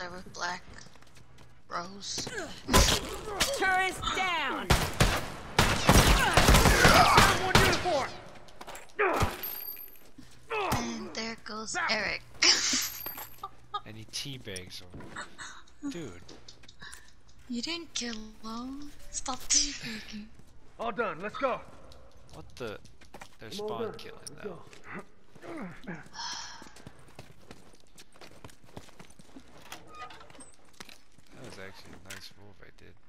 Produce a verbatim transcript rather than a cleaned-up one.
with black rose. Tourist down! And there goes Eric. And he teabags him. Dude. You didn't kill him. Stop teabagging. All done, let's go. What the? They're spawn killing though. That was actually a nice move I did.